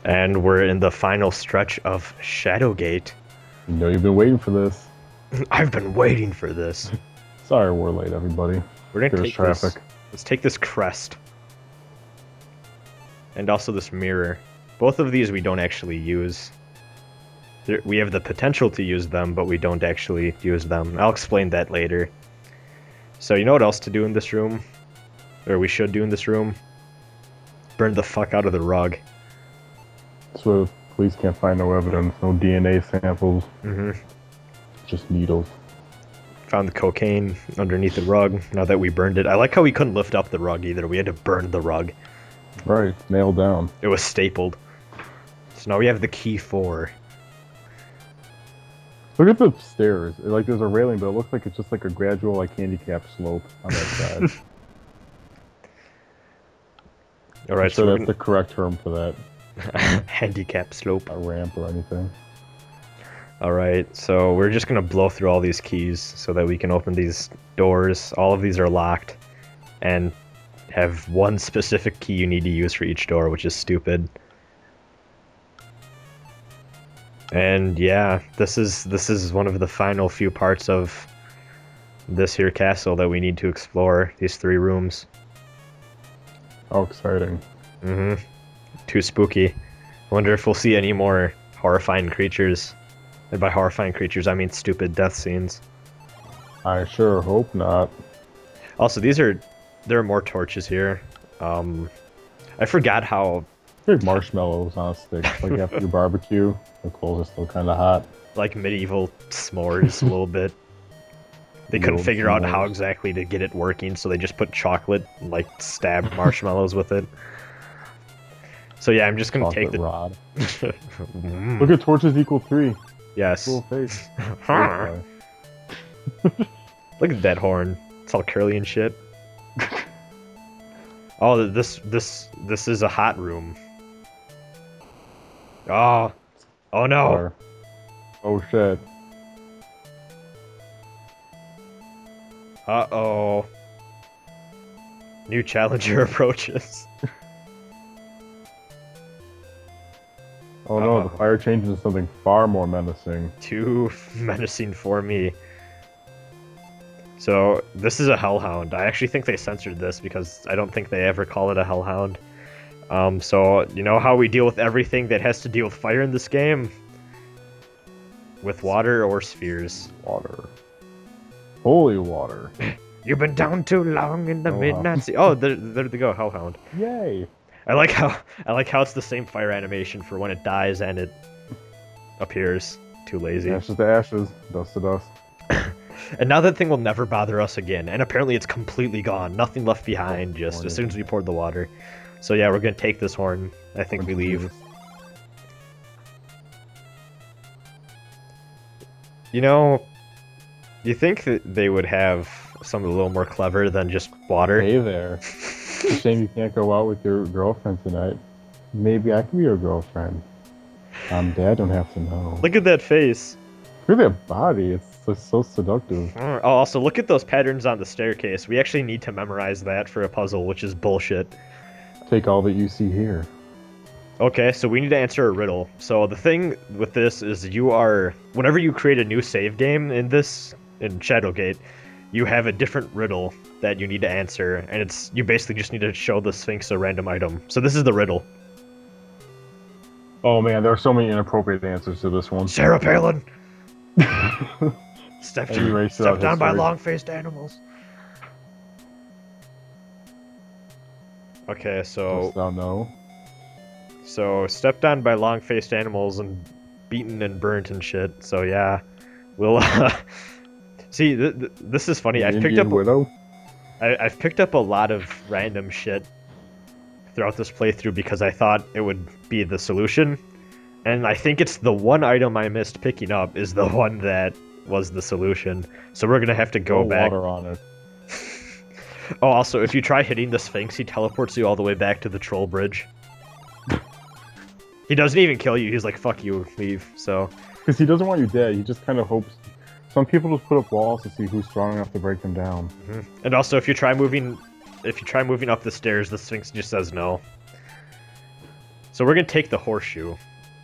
And we're in the final stretch of Shadowgate. You know you've been waiting for this. I've been waiting for this. Sorry we're late, everybody. We're gonna There's take traffic. Let's take this crest. And also this mirror. Both of these we don't actually use. We have the potential to use them, but we don't actually use them. I'll explain that later. So you know what else to do in this room? Or we should do in this room? Burn the fuck out of the rug. So police can't find no evidence, no DNA samples. Mm-hmm. Just needles. Found the cocaine underneath the rug, now that we burned it. I like how we couldn't lift up the rug either. We had to burn the rug. Right, nailed down. It was stapled. So now we have the key 4. Look at the stairs. Like there's a railing, but it looks like it's just like a gradual like handicap slope on that side. Alright, so so that's the correct term for that. handicap slope. A ramp or anything. Alright, so we're just gonna blow through all these keys so that we can open these doors. All of these are locked and have one specific key you need to use for each door, which is stupid. And yeah, this is one of the final few parts of this here castle that we need to explore, these 3 rooms. Oh, exciting. Mm-hmm. Too spooky. Wonder if we'll see any more horrifying creatures. And by horrifying creatures, I mean stupid death scenes. I sure hope not. Also, there are more torches here. I forgot how, Big marshmallows on a stick, like after your barbecue. The coals are still kind of hot. like, medieval s'mores a little bit. They couldn't Old figure out how s'mores. exactly to get it working, so they just put chocolate and, like, stab marshmallows with it. So yeah, I'm just gonna Chocolate take the... rod. Mm. Look at torches equal 3. Yes. Cool face. Look at that horn. It's all curly and shit. Oh, this is a hot room. Oh. Oh no. Or- Oh shit. Uh-oh. New challenger approaches. Oh no, Uh-oh. the fire changes into something far more menacing. Too menacing for me. So, this is a hellhound. I actually think they censored this because I don't think they ever call it a hellhound. So, you know how we deal with everything that has to deal with fire in this game? With water or spheres. Water. Holy water. You've been down too long in the Oh, wow. midnight sea. Oh, there they go, hellhound. Yay. I like how it's the same fire animation for when it dies and it appears. Too lazy. Ashes to ashes, dust to dust. And now that thing will never bother us again. And apparently it's completely gone. Nothing left behind, just horny. as soon as we poured the water. So yeah, we're gonna take this horn. I think we leave. You know, you think that they would have something a little more clever than just water? Hey there. It's a shame you can't go out with your girlfriend tonight. Maybe I can be your girlfriend. Dad don't have to know. Look at that face. Look at that body. It's just so seductive. Oh, also, look at those patterns on the staircase. We actually need to memorize that for a puzzle, which is bullshit. Take all that you see here. Okay, so we need to answer a riddle. So the thing with this is whenever you create a new save game in Shadowgate, you have a different riddle that you need to answer, and you basically just need to show the Sphinx a random item. So this is the riddle. Oh man, there are so many inappropriate answers to this one. Sarah Palin! Stepped And you erased it out down by history. long-faced animals. Okay, so... Dost thou know? So, stepped on by long-faced animals and beaten and burnt and shit. So yeah, we'll see. This is funny. I've Indian widow. I've picked up a lot of random shit throughout this playthrough because I thought it would be the solution, and I think it's the one item I missed picking up is the one that was the solution. So we're gonna have to go Throw back. water on it. Oh, also, if you try hitting the Sphinx, he teleports you all the way back to the troll bridge. He doesn't even kill you. He's like, "Fuck you, leave." So. Because he doesn't want you dead. He just kind of hopes. Some people just put up walls to see who's strong enough to break them down. And also, if you try moving up the stairs, the Sphinx just says no. So we're gonna take the horseshoe.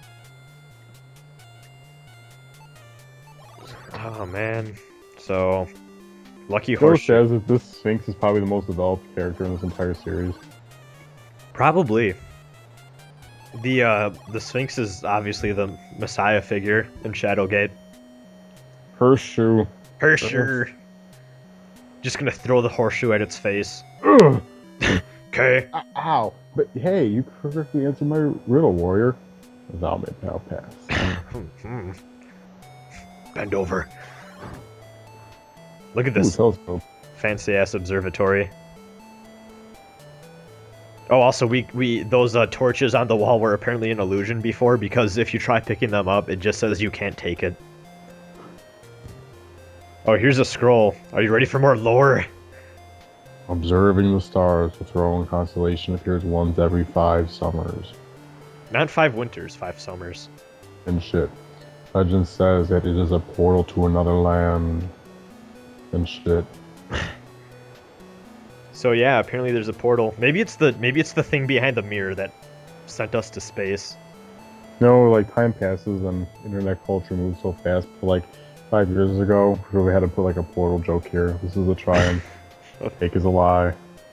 Oh man. So lucky Joe horseshoe. says that this Sphinx is probably the most developed character in this entire series. Probably. The Sphinx is obviously the messiah figure in Shadowgate. Horseshoe. Horseshoe. Just gonna throw the horseshoe at its face. Ugh. Okay. Ow! But hey, you correctly answered my riddle, warrior. Thou may now pass. Bend over. Look at Ooh, this telescope. fancy ass observatory. Oh, also we those torches on the wall were apparently an illusion before, because if you try picking them up, it just says you can't take it. Oh, here's a scroll. Are you ready for more lore? Observing the stars, the throne constellation appears once every 5 summers. Not 5 winters, 5 summers. And shit. Legend says that it is a portal to another land. And shit. So yeah, apparently there's a portal. Maybe it's the thing behind the mirror that sent us to space. No, like time passes and internet culture moves so fast. But like 5 years ago, we really had to put like a portal joke here. This is a triumph. Fake is a lie.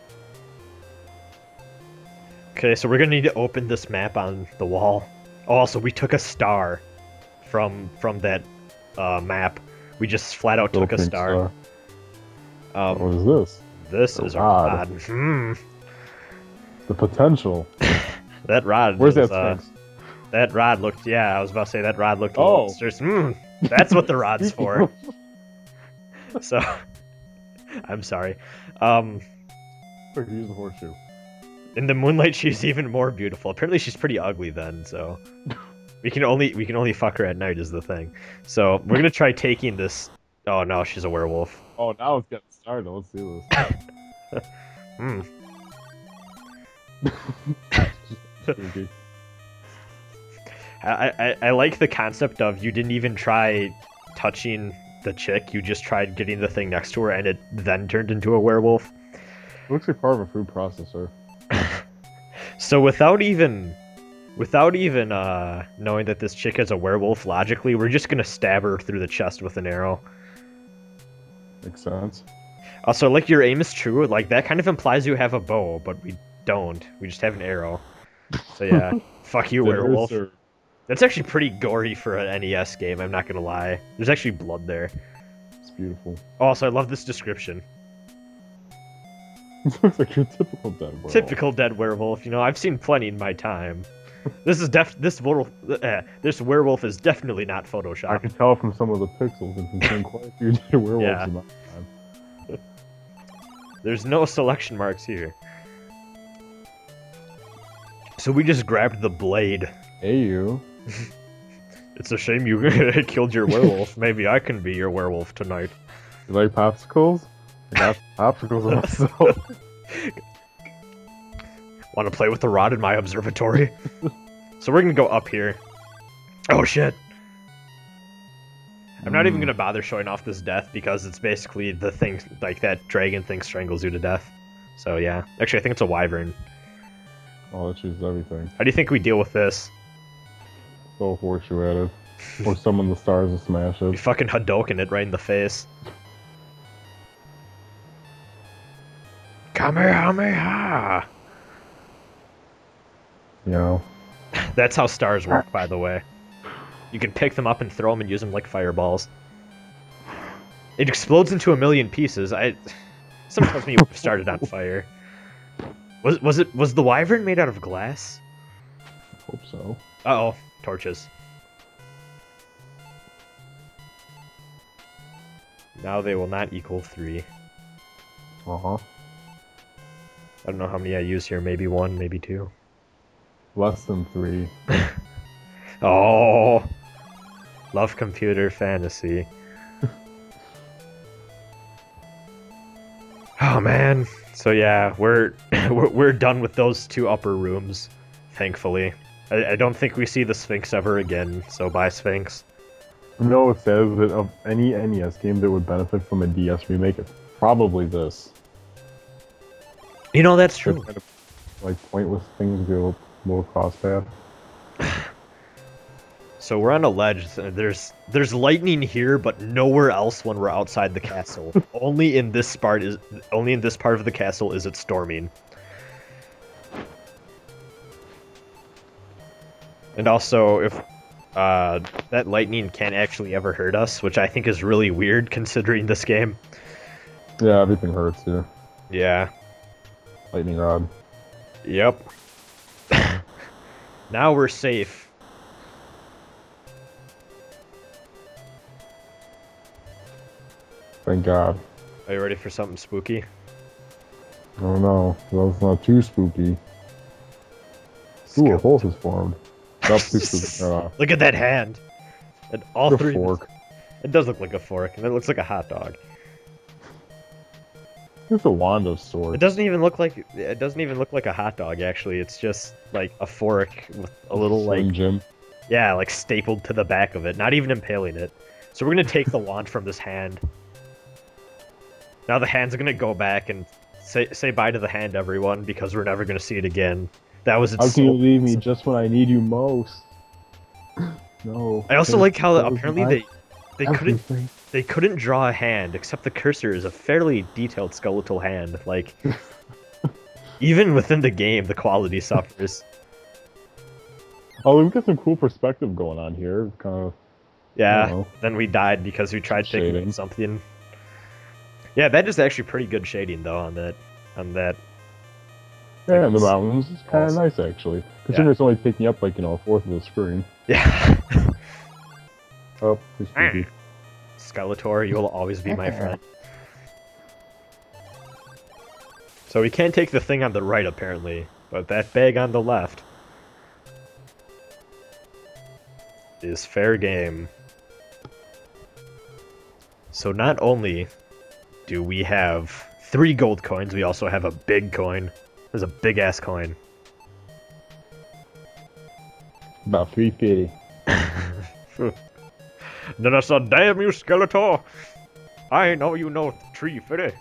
Okay, so we're gonna need to open this map on the wall. Oh, also, we took a star from that map. We just flat out took a star. What is this? This is a rod. The potential. That rod. Where's was, that Sphinx? That rod looked. Yeah, I was about to say that rod looked. Oh. That's what the rod's for. So, I'm sorry. Use the horseshoe. In the moonlight, she's even more beautiful. Apparently, she's pretty ugly then. So, we can only fuck her at night is the thing. So we're gonna try taking this. Oh no, she's a werewolf. Oh, now it's getting started. Let's do this. I like the concept of you didn't even try touching the chick. You just tried getting the thing next to her, and it then turned into a werewolf. Looks like part of a food processor. So without even knowing that this chick is a werewolf, logically, we're just gonna stab her through the chest with an arrow. Makes sense. Also, like, your aim is true. Like, that kind of implies you have a bow, but we don't. We just have an arrow. So yeah, fuck you, werewolf. That's actually pretty gory for an NES game, I'm not gonna lie. There's actually blood there. It's beautiful. Also, I love this description. It looks like your typical dead werewolf. Typical dead werewolf. You know, I've seen plenty in my time. This werewolf is definitely not Photoshop. I can tell from some of the pixels and from quite a few dead werewolves Yeah. in my time. There's no selection marks here. So we just grabbed the blade. Hey, you. It's a shame you killed your werewolf. Maybe I can be your werewolf tonight. You like popsicles? I got popsicles also. Want to play with the rod in my observatory? So we're gonna go up here. Oh shit! I'm not even gonna bother showing off this death because it's basically the thing, like that dragon thing strangles you to death. So yeah, actually I think it's a wyvern. Oh, that chooses everything. How do you think we deal with this? Throw a horseshoe at it. Or summon the stars to smash You it. fucking Hadouken it right in the face. Kamehameha! You know? That's how stars work, by the way. You can pick them up and throw them and use them like fireballs. It explodes into a million pieces. Someone tells me you started on fire. Was the wyvern made out of glass? Hope so. Uh-oh, torches. Now they will not equal 3. Uh-huh. I don't know how many I use here. Maybe 1, maybe 2. Less than 3. Oh, love computer fantasy. Oh man. So yeah, we're done with those 2 upper rooms, thankfully. I don't think we see the Sphinx ever again. So bye, Sphinx. You know, it says that of any NES game that would benefit from a DS remake, it's probably this. You know, that's true. Kind of, like, pointless things go Little cross path. So we're on a ledge. There's lightning here, but nowhere else when we're outside the castle. Only in this part of the castle is it storming. And also, if that lightning can't actually ever hurt us, which I think is really weird considering this game. Yeah, everything hurts here. Yeah. Lightning rod. Yep. Now we're safe. Thank God. Are you ready for something spooky? Oh no, that's not too spooky. Ooh, a hole has formed. That's too spooky. Look at that hand. And all Look, three. a fork. It does look like a fork, and it looks like a hot dog. It's a wand of sword. It doesn't even look like a hot dog. Actually, it's just like a fork with a little Slim like Jim. yeah, like stapled to the back of it. Not even impaling it. So we're gonna take the wand from this hand. Now the hand's gonna go back and say bye to the hand, everyone, because we're never gonna see it again. That was its How can you leave me just when I need you most? No. I also like how apparently Everything. they couldn't draw a hand, except the cursor is a fairly detailed skeletal hand. Like even within the game, the quality suffers. Oh, we've got some cool perspective going on here. Kind of. Yeah. Then we died because we tried picking something. Yeah, that is actually pretty good shading though on that. Yeah, in the mountains. It's kind of nice actually. Considering it's only taking up like a fourth of the screen. Yeah. Oh, he's creepy. Skeletor, you will always be my friend. So we can't take the thing on the right apparently, but that bag on the left is fair game. So not only do we have 3 gold coins, we also have a big coin. There's a big ass coin. About 350. Then I said, damn you, Skeletor! I know you know 350.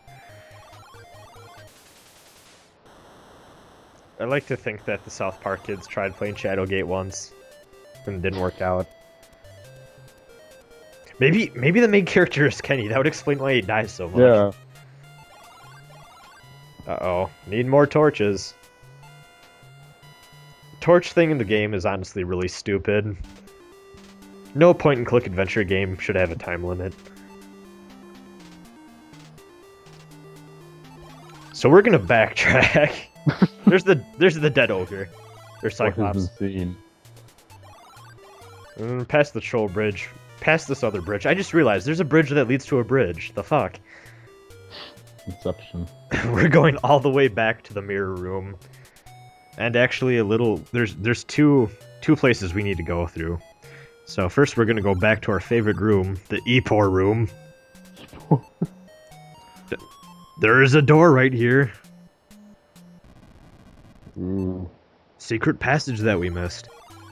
I like to think that the South Park kids tried playing Shadowgate once, and it didn't work out. Maybe the main character is Kenny. That would explain why he dies so much. Yeah. Uh-oh. Need more torches. Torch thing in the game is honestly really stupid. No point-and-click adventure game should have a time limit. So we're gonna backtrack. There's the dead ogre. Or Cyclops. Past the troll bridge. Past this other bridge. I just realized there's a bridge that leads to a bridge. The fuck? Inception. We're going all the way back to the mirror room. And actually there's two places we need to go through. So first we're gonna go back to our favorite room, the Epor room. There is a door right here. Ooh. Secret passage that we missed.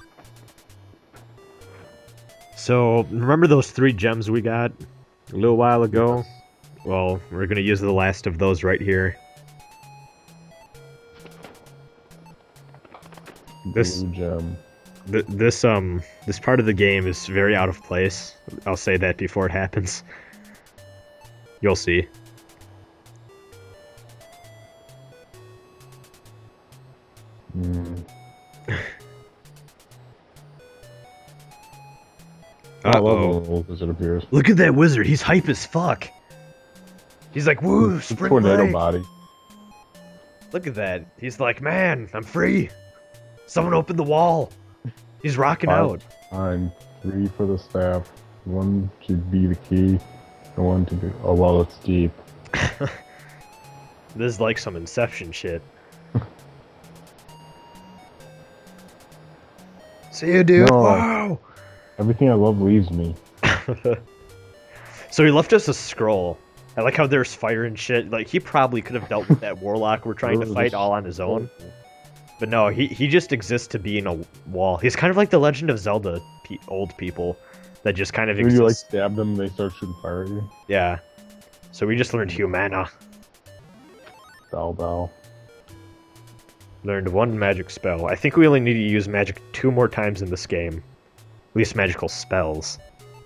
So, remember those 3 gems we got a little while ago? Well, we're gonna use the last of those right here. This gem. This part of the game is very out of place. I'll say that before it happens. You'll see. I love when the old wizard appears. Look at that wizard. He's hype as fuck. He's like, woo, spring tornado break. body. Look at that. He's like, man, I'm free. Someone open the wall. He's rocking out. I'm 3 for the staff. 1 should be the key. And 1 to be. Oh well, it's deep. This is like some Inception shit. See you, dude. No. Wow. Everything I love leaves me. So he left us a scroll. I like how there's fire and shit. Like, he probably could have dealt with that warlock we're trying to fight all on his own. But no, he just exists to be in a wall. He's kind of like the Legend of Zelda old people that just kind of When exist. you like stab them, they start shooting fire at you. Yeah. So we just learned Humana. Bow bow. Learned 1 magic spell. I think we only need to use magic 2 more times in this game. At least magical spells.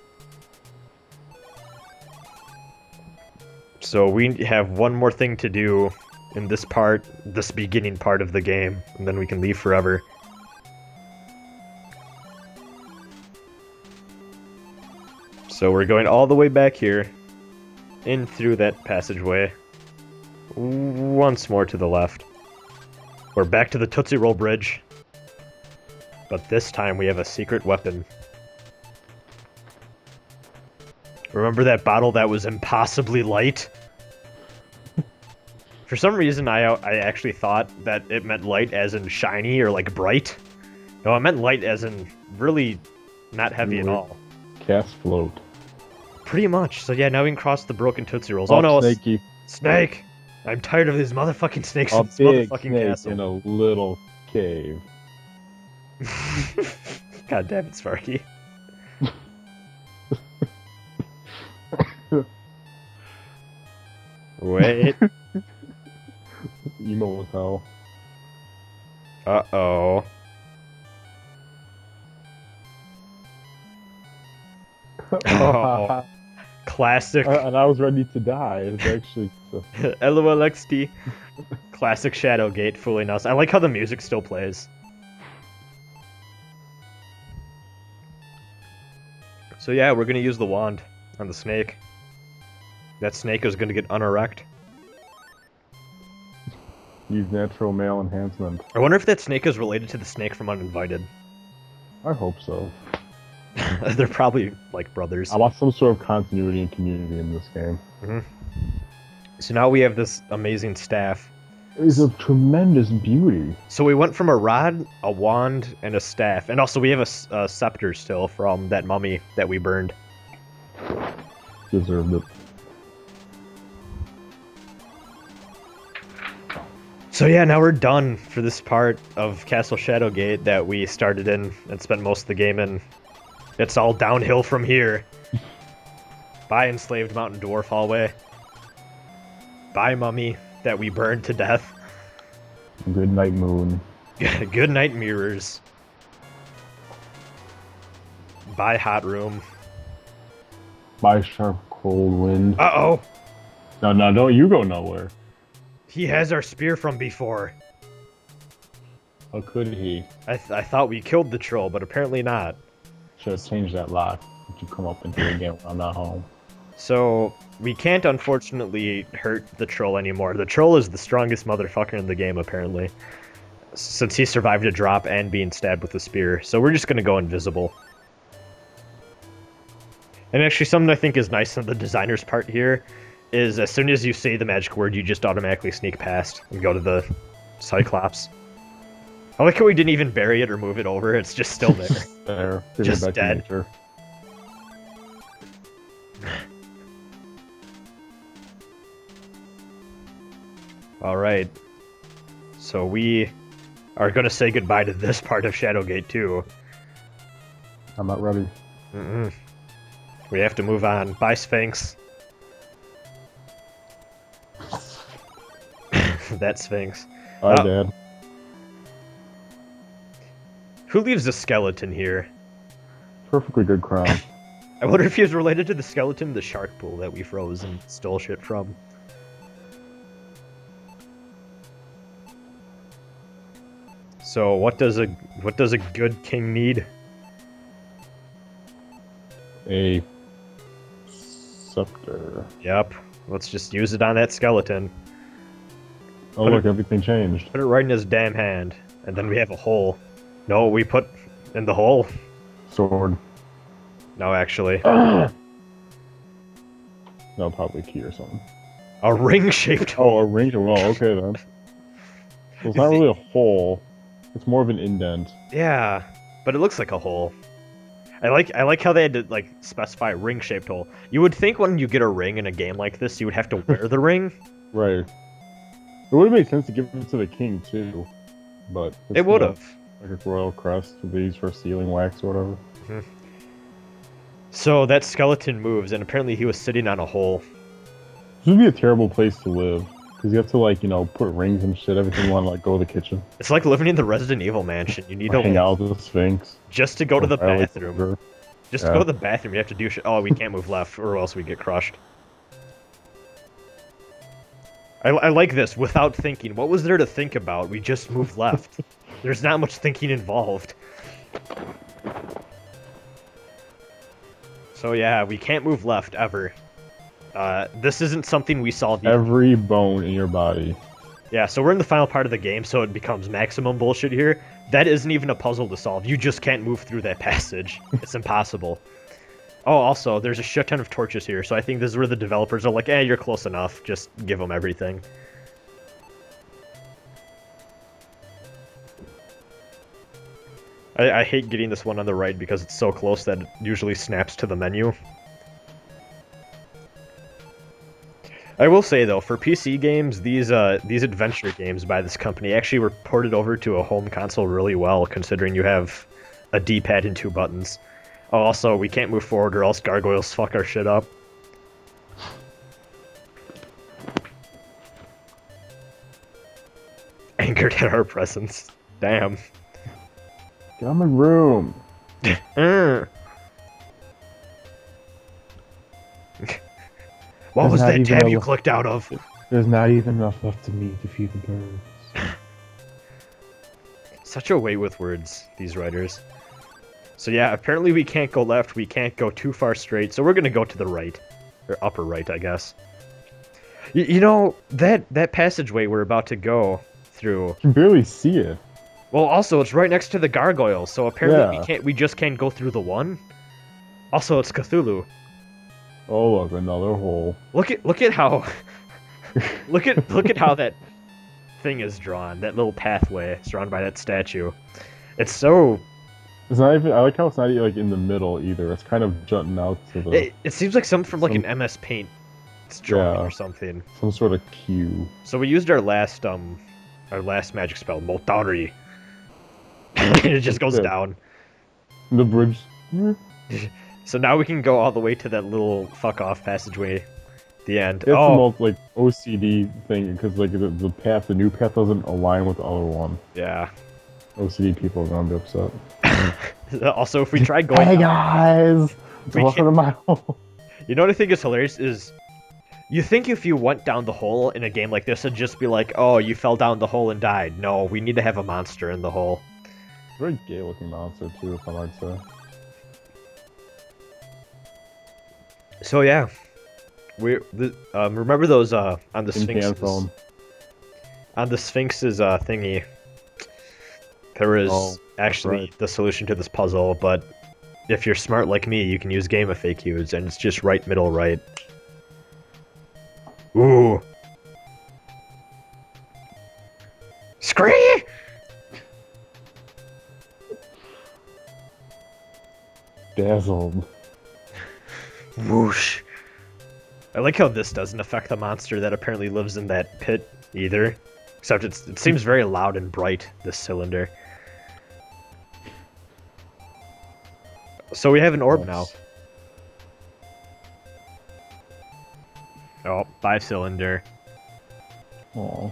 So we have 1 more thing to do in this part, this beginning part of the game, and then we can leave forever. So we're going all the way back here, in through that passageway. Once more to the left. We're back to the Tootsie Roll Bridge. But this time we have a secret weapon. Remember that bottle that was impossibly light? For some reason, I actually thought that it meant light as in shiny or like bright. No, it meant light as in really not heavy at all. Cast float. Pretty much. So yeah, now we can cross the broken Tootsie Rolls. Oh no, Snakey. Snake! I'm tired of these motherfucking snakes A in this big motherfucking snake castle. in a little cave. God damn it, Sparky. Wait. Emo as hell. Uh-oh. Oh. Classic. And I was ready to die. It's actually... LOLXD. Classic Shadowgate fooling us. I like how the music still plays. So yeah, we're gonna use the wand on the snake. That snake is gonna get unerect. Use natural male enhancement. I wonder if that snake is related to the snake from Uninvited. I hope so. They're probably like brothers. I want some sort of continuity and community in this game. Mm-hmm. So now we have this amazing staff. It is of tremendous beauty. So we went from a rod, a wand, and a staff. And also we have a scepter still from that mummy that we burned. Deserved it. So yeah, now we're done for this part of Castle Shadowgate that we started in and spent most of the game in. It's all downhill from here. Bye, enslaved mountain dwarf hallway. Bye, mummy that we burned to death. Good night, moon. Good night, mirrors. Bye, hot room. Bye, sharp, cold wind. Uh-oh! No, don't you go nowhere. He has our spear from before. How could he? I thought we killed the troll, but apparently not. Should have changed that lock to come up into the game when I'm not home. So, we can't unfortunately hurt the troll anymore. The troll is the strongest motherfucker in the game, apparently. Since he survived a drop and being stabbed with a spear. So we're just gonna go invisible. And actually something I think is nice on the designer's part here is as soon as you say the magic word, you just automatically sneak past and go to the Cyclops. I like how we didn't even bury it or move it over, it's just still there. There. Just back to dead. nature. Alright. So we are going to say goodbye to this part of Shadowgate too. I'm not ready. Mm-mm. We have to move on. Bye, Sphinx. That Sphinx. Bye, Dad. Who leaves a skeleton here? Perfectly good crown. I wonder if he was related to the skeleton in the shark pool that we froze and stole shit from. So what does a good king need? A scepter. Yep. Let's just use it on that skeleton. Oh look, everything changed. Put it right in his damn hand, and then we have a hole. No, we put in the hole. Sword. No, actually. No, probably key or something. A ring-shaped hole. Oh, a ring. Well, okay then. So it's not really a hole. It's more of an indent. Yeah, but it looks like a hole. I like how they had to like specify ring-shaped hole. You would think when you get a ring in a game like this, you would have to wear the ring. Right. It would have made sense to give it to the king too, but It would have. Like a royal crest to be used for sealing wax or whatever. Mm-hmm. So that skeleton moves, and apparently he was sitting on a hole. This would be a terrible place to live. Because you have to, like, put rings and shit every time you want to, like, go to the kitchen. It's like living in the Resident Evil mansion. You need Or to hang out with the Sphinx. just to go to the violate bathroom. order. Just to go to the bathroom, you have to do shit. Oh, we can't move left, or else we get crushed. I like this, without thinking. What was there to think about? We just moved left. There's not much thinking involved. So yeah, we can't move left, ever. This isn't something we solve yet. Every bone in your body. Yeah, so we're in the final part of the game, so it becomes maximum bullshit here. That isn't even a puzzle to solve. You just can't move through that passage. It's impossible. Oh, also, there's a shit ton of torches here, so I think this is where the developers are like, you're close enough. Just give them everything. I hate getting this one on the right because it's so close that it usually snaps to the menu. I will say, though, for PC games, these adventure games by this company actually were ported over to a home console really well, considering you have a D-pad and 2 buttons. Oh, also, we can't move forward or else gargoyles fuck our shit up. Angered at our presence. Damn. Get out of my room. What was that tab you clicked out of? There's not even enough left to me to feed the birds. Such a way with words, these writers. So yeah, apparently we can't go left, we can't go too far straight, so we're gonna go to the right. Or upper right, I guess. You know, that passageway we're about to go through... You can barely see it. Well, also, it's right next to the gargoyles, so apparently we just can't go through the one. Also, it's Cthulhu. Oh, look, another hole. Look at how... look at how that thing is drawn, that little pathway drawn by that statue. It's so... It's not even. I like how it's not like in the middle either. It's kind of jutting out to the. It seems like something from like an MS Paint drawing or something. Some sort of cue. So we used our last magic spell, Moltari. It just goes down. The bridge. So now we can go all the way to that little fuck off passageway. At the end. It's the most like OCD thing because like the new path doesn't align with the other one. Yeah. OCD people are gonna be upset. Also, if we try going... Hey guys! Welcome to my hole. You know what I think is hilarious is... You think if you went down the hole in a game like this, it'd just be like, oh, you fell down the hole and died. No, we need to have a monster in the hole. Very gay looking monster too, if I might say. So yeah. Remember those on the Sphinx's... On the Sphinx's thingy... There is actually the solution to this puzzle, but if you're smart like me, you can use game FAQs, and it's just right, middle, right. Ooh. Scree! Dazzled. Whoosh. I like how this doesn't affect the monster that apparently lives in that pit, either. Except it seems very loud and bright, this cylinder. So we have an orb now. Oh, 5-cylinder. Aww.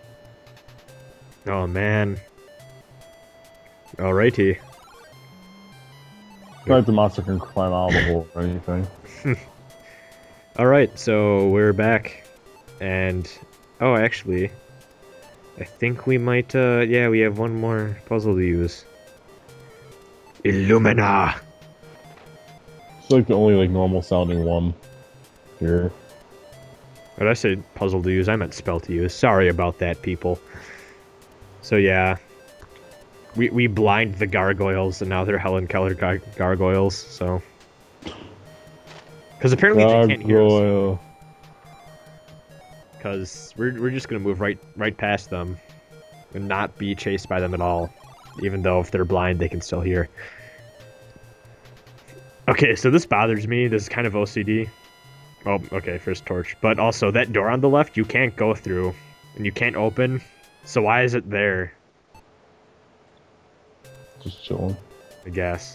Oh man. Alrighty. It's not like the monster can climb out of the hole or anything. Alright, so we're back. And... Oh, actually... I think we might, yeah, we have one more puzzle to use. Illumina! It's like the only, like, normal sounding one here. When I say puzzle to use, I meant spell to use. Sorry about that, people. So, yeah. We blind the gargoyles, and now they're Helen Keller gargoyles, so... Because apparently they can't hear us. Because we're just gonna move right past them and not be chased by them at all, even though if they're blind they can still hear. Okay, so this bothers me. This is kind of OCD. Oh, okay, first torch. But also that door on the left you can't go through and you can't open. So why is it there? Just chilling. I guess.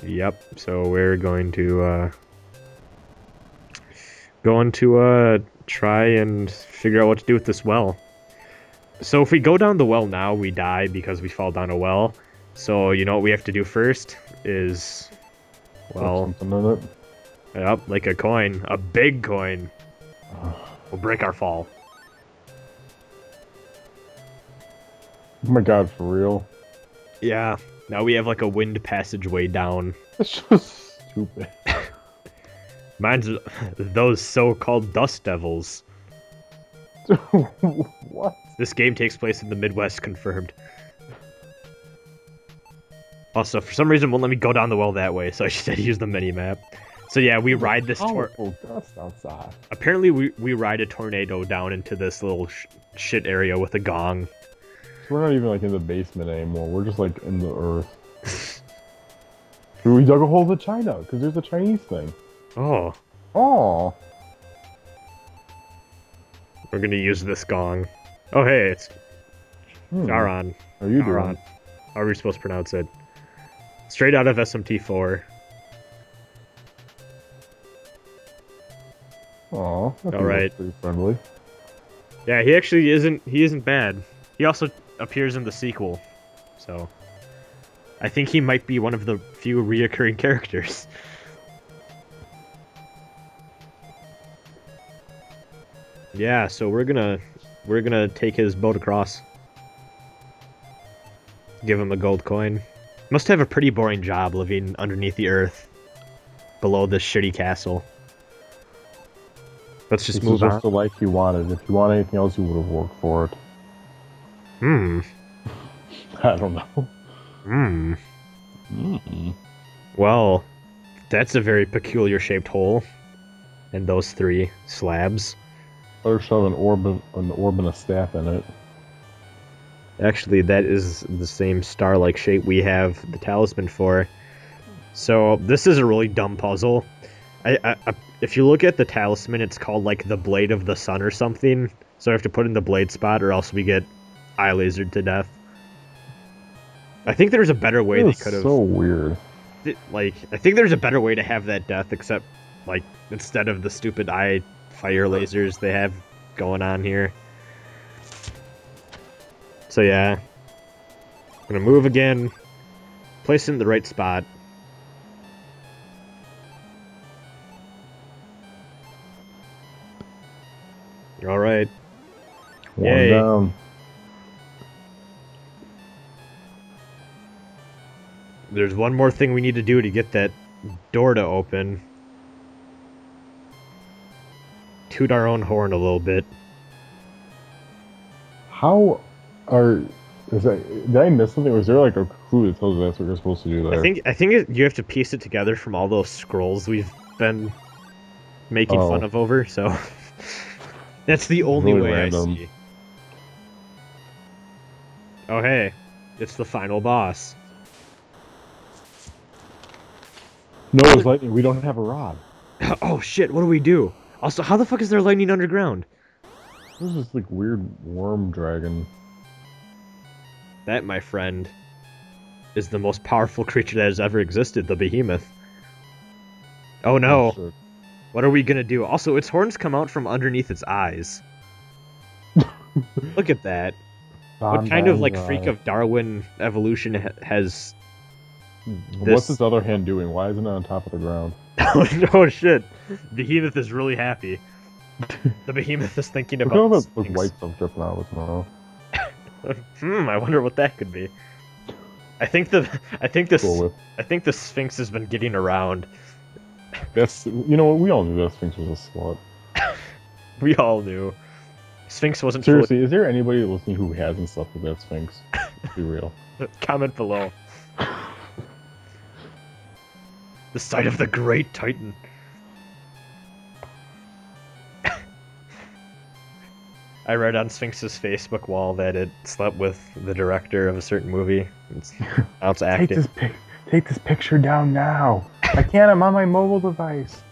Yep. So we're going to try and figure out what to do with this well. So if we go down the well now, we die because we fall down a well. So you know what we have to do first is, well, something in it. Yep, like a coin, a big coin. We'll break our fall. Oh my god, for real? Yeah, now we have like a wind passageway down. That's just stupid. Mine's those so-called dust devils. What? This game takes place in the Midwest, confirmed. Also, for some reason, won't let me go down the well that way, so I should use the mini-map. So yeah, we ride this dust outside. Apparently, we ride a tornado down into this little shit area with a gong. So we're not even like in the basement anymore. We're just like in the earth. We dug a hole to China because there's a Chinese thing. Oh. Oh. We're gonna use this gong. Oh hey, it's Charon. How are you Charon. doing? How are we supposed to pronounce it? Straight out of SMT4. Oh, all right. Pretty friendly. Yeah, he actually isn't. He isn't bad. He also appears in the sequel, so I think he might be one of the few reoccurring characters. Yeah, so we're gonna take his boat across. Give him a gold coin. Must have a pretty boring job living underneath the earth, below this shitty castle. Let's just move on. This is just the life you wanted. If you want anything else, you would have worked for it. I don't know. Well, that's a very peculiar shaped hole. And those 3 slabs. Or shove an orb and a staff in it. Actually, that is the same star-like shape we have the talisman for. So, this is a really dumb puzzle. If you look at the talisman, it's called, like, the Blade of the Sun or something. So I have to put in the blade spot, or else we get eye lasered to death. I think there's a better way they could have... so weird. Like, I think there's a better way to have that death, except, like, instead of the stupid eye fire lasers they have going on here. So yeah, I'm gonna move again, place it in the right spot. All right. One down. There's one more thing we need to do to get that door to open. Toot our own horn a little bit. How are... did I miss something? Or is there like a clue that tells you that's what you're supposed to do there? I think you have to piece it together from all those scrolls we've been making fun of over, so... That's the only way random. I see. Oh hey, it's the final boss. No, it's lightning. We don't have a rod. Oh shit, what do we do? Also, how the fuck is there lightning underground? This is this like weird worm dragon. That, my friend, is the most powerful creature that has ever existed, the behemoth. Oh no. Oh, what are we gonna do? Also, its horns come out from underneath its eyes. Look at that. What kind of, like, freak of Darwin evolution has this... What's its other hand doing? Why isn't it on top of the ground? Oh shit. Behemoth is really happy. The behemoth is thinking about... Look at all that white stuff dripping out of its mouth. I wonder what that could be. I think the Sphinx has been getting around. That's, you know, we all knew that Sphinx was a slut. We all knew. Sphinx wasn't... Seriously, is there anybody listening who hasn't slept with that Sphinx? Be real. Comment below. The sight of the great Titan. I read on Sphinx's Facebook wall that it slept with the director of a certain movie. Now it's acting. Take this picture down now. I can't, I'm on my mobile device.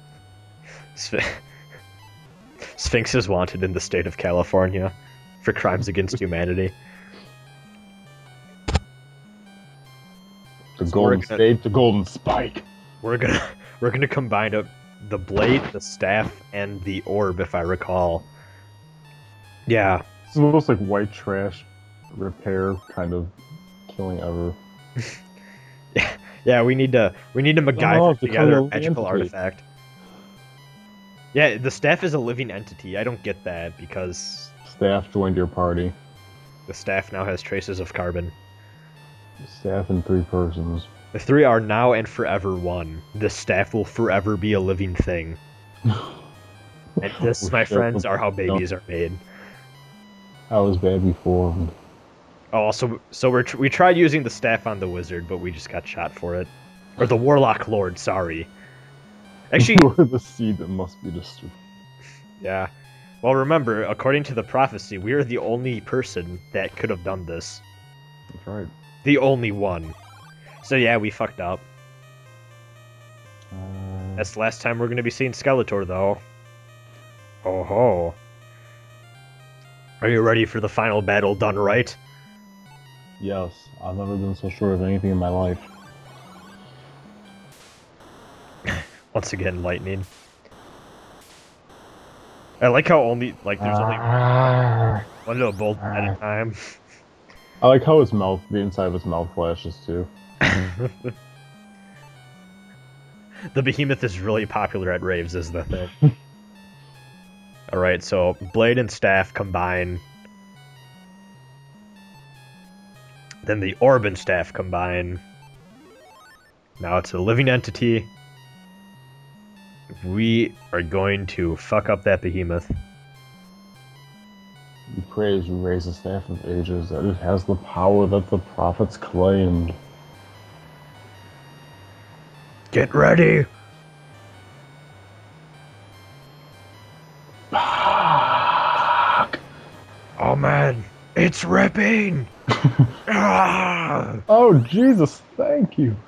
Sphinx is wanted in the state of California for crimes against humanity. The golden spike. We're gonna combine the blade, the staff, and the orb, if I recall. Yeah. This is the most like white trash repair kind of killing ever. Yeah, we need to MacGyver together a magical entity. artifact. Yeah, the staff is a living entity. I don't get that because Staff joined your party. the staff now has traces of carbon. Staff in 3 persons. The 3 are now and forever one. The staff will forever be a living thing. And this, my friends, are how babies are made. I was bad before. Oh, so we tried using the staff on the wizard, but we just got shot for it. Or the warlock lord, sorry. Actually, You're the seed that must be destroyed. yeah. Well, remember, according to the prophecy, we are the only person that could have done this. That's right. The only one. So yeah, we fucked up. That's the last time we're going to be seeing Skeletor, though. Ho ho. Are you ready for the final battle done right? Yes, I've never been so sure of anything in my life. Once again, lightning. I like how there's only one little bolt at a time. I like how his mouth, the inside of his mouth flashes too. The behemoth is really popular at raves, is the thing. Alright, so blade and staff combine. Then the orb and staff combine. Now it's a living entity. We are going to fuck up that behemoth. We praise, we raise the staff of ages, that it has the power that the prophets claimed. Get ready! Fuck! Oh man, it's ripping! Ah! Oh Jesus, thank you!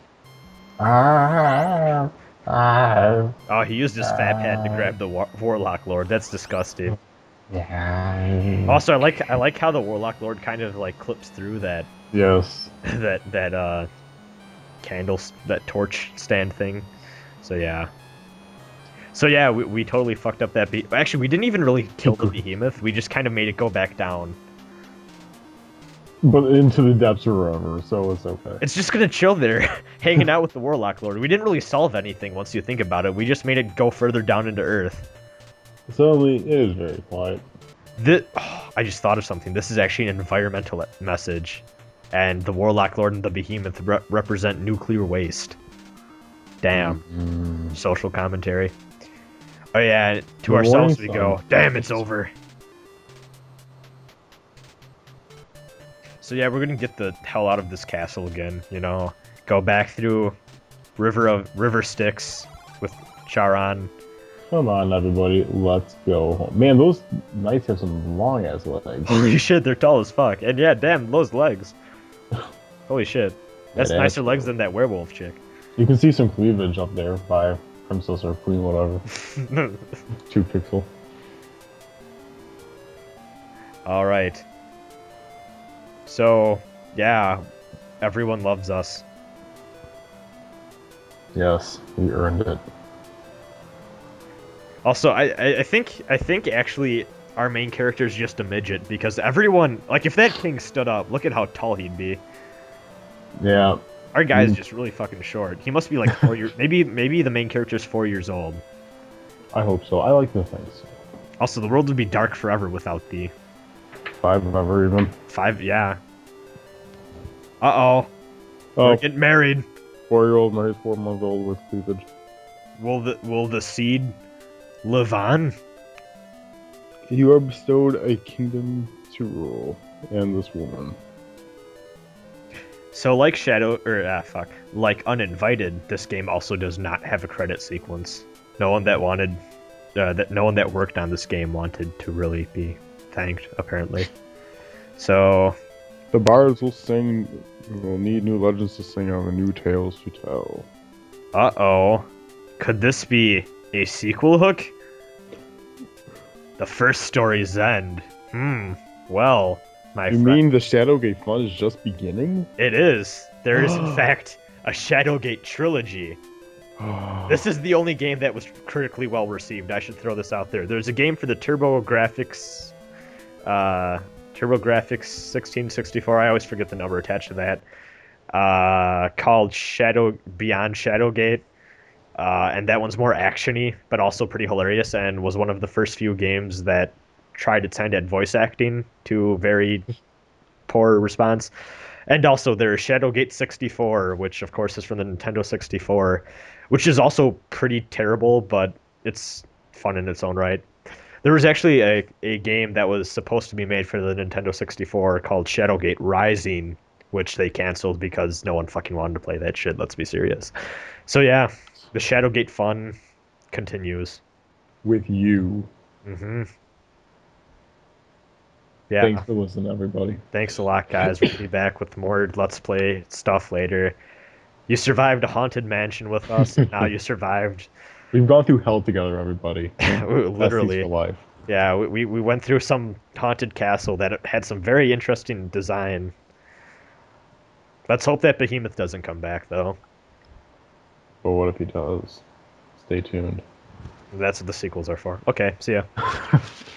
Oh, he used his fat hand to grab the Warlock Lord. That's disgusting. Also, I like how the Warlock Lord kind of like clips through that Yes. that that torch stand thing. So yeah. So yeah, we totally fucked up that actually, we didn't even really kill the behemoth. We just kind of made it go back down. But into the depths or wherever, so it's okay. It's just gonna chill there, hanging out with the Warlock Lord. We didn't really solve anything once you think about it. We just made it go further down into Earth. Suddenly, it is very quiet. I just thought of something. This is actually an environmental message. And the Warlock Lord and the Behemoth represent nuclear waste. Damn. Social commentary. Oh yeah, to ourselves we go, damn, it's over. So yeah, we're gonna get the hell out of this castle again, you know. Go back through River Styx with Charon. Come on, everybody, let's go home. Man, those knights have some long-ass legs. Holy shit, they're tall as fuck. And yeah, damn, those legs. Holy shit. That's nicer legs than that werewolf chick. You can see some cleavage up there by Princess or Queen, whatever. 2 pixel. Alright. So, yeah, everyone loves us. Yes, we earned it. Also, I think actually our main character is just a midget, because everyone, like, if that king stood up, look at how tall he'd be. Yeah. Our guy's just really fucking short. He must be like 4 years. Maybe the main character's 4 years old. I hope so. I like to think so. Also, the world would be dark forever without thee. 5 ever even. 5, yeah. Uh-oh. Oh. We're getting married. 4-year-old marries 4-month-old with cleavage. Will the seed live on? You are bestowed a kingdom to rule, and this woman. So like like Uninvited, this game also does not have a credit sequence. No one that worked on this game wanted to really be thanked, apparently. So the bards will sing. We'll need new legends to sing on the new tales to tell. Uh-oh. Could this be a sequel hook? The first story's end. Well, my friend. You mean the Shadowgate fun is just beginning? It is. There is, in fact, a Shadowgate trilogy. This is the only game that was critically well received. I should throw this out there. There's a game for the TurboGrafx 1664. I always forget the number attached to that. Called Beyond Shadowgate. And that one's more actiony, but also pretty hilarious, and was one of the first few games that tried its hand at voice acting to very poor response. And also there's Shadowgate 64, which of course is from the Nintendo 64, which is also pretty terrible, but it's fun in its own right. There was actually a game that was supposed to be made for the Nintendo 64 called Shadowgate Rising, which they canceled because no one fucking wanted to play that shit, let's be serious. So yeah, the Shadowgate fun continues. With you. Mm-hmm. Yeah. Thanks for listening, everybody. Thanks a lot, guys. We'll be back with more Let's Play stuff later. You survived a haunted mansion with us, and now you survived. We've gone through hell together, everybody. Literally. For life. Yeah, we went through some haunted castle that had some very interesting design. Let's hope that Behemoth doesn't come back, though. But what if he does? Stay tuned. That's what the sequels are for. Okay, see ya.